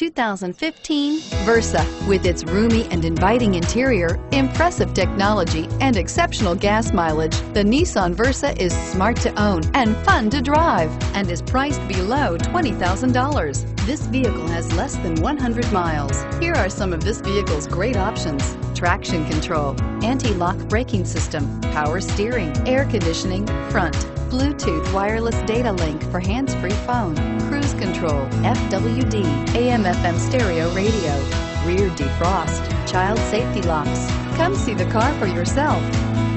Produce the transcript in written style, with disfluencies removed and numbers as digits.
2015 Versa. With its roomy and inviting interior, impressive technology, and exceptional gas mileage, the Nissan Versa is smart to own and fun to drive, and is priced below $20,000. This vehicle has less than 100 miles. Here are some of this vehicle's great options: traction control, anti-lock braking system, power steering, air conditioning, front, Bluetooth wireless data link for hands-free phone, cruise control, FWD, AM/FM stereo radio, rear defrost, child safety locks. Come see the car for yourself.